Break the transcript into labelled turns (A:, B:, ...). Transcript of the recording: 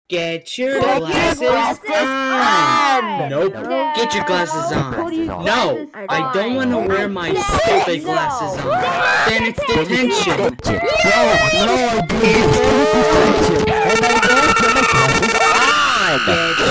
A: Get your glasses on! Nope, get your glasses on. No, I don't want to wear my stupid glasses on. Then it's detention.
B: No, I didn't. It's detention. And I don't get my glasses on!
A: Get